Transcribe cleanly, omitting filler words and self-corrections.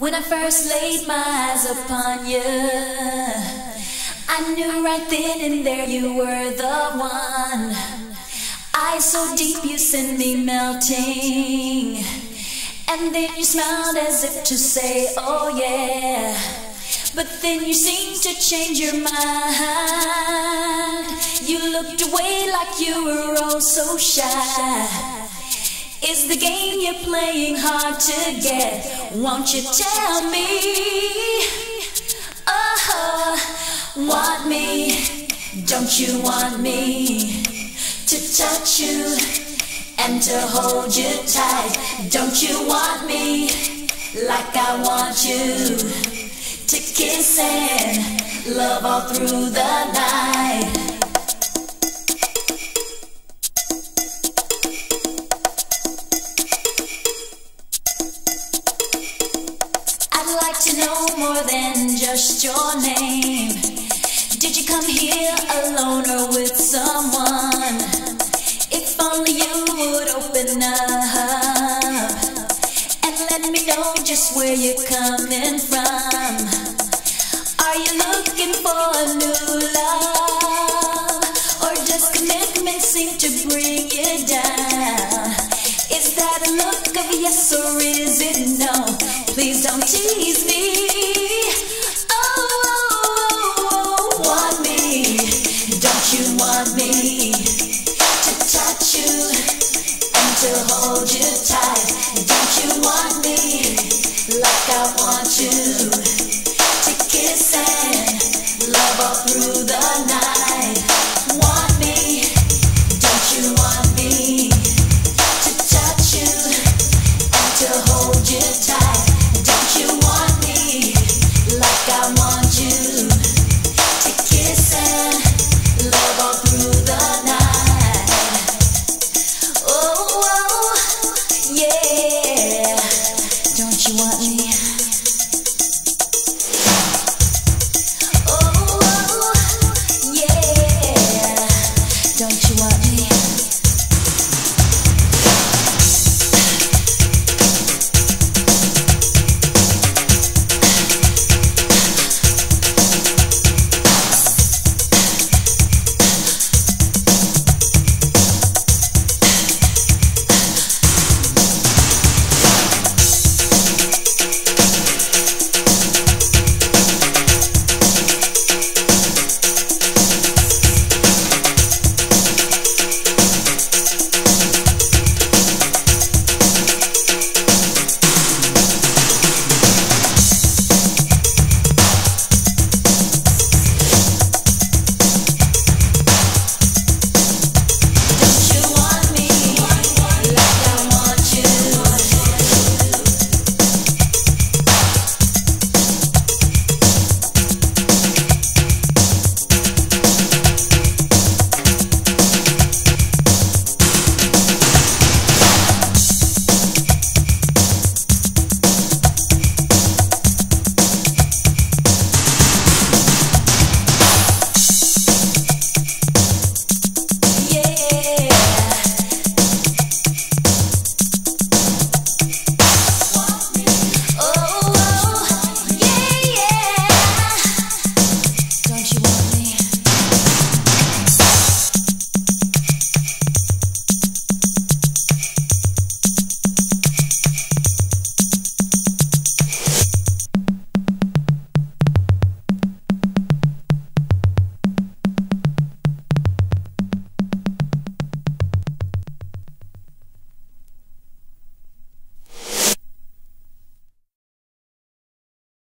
When I first laid my eyes upon you, I knew right then and there you were the one. Eyes so deep you sent me melting, and then you smiled as if to say, oh yeah. But then you seemed to change your mind. You looked away like you were oh so shy. Is the game you're playing hard to get? Won't you tell me? Oh, want me? Don't you want me to touch you and to hold you tight? Don't you want me like I want you to kiss and love all through the night? I'd like to know more than just your name. Did you come here alone or with someone? If only you would open up and let me know just where you're coming from. Are you looking for a new love, or does commitment seem to bring you down? Is that a look of yes or is it no?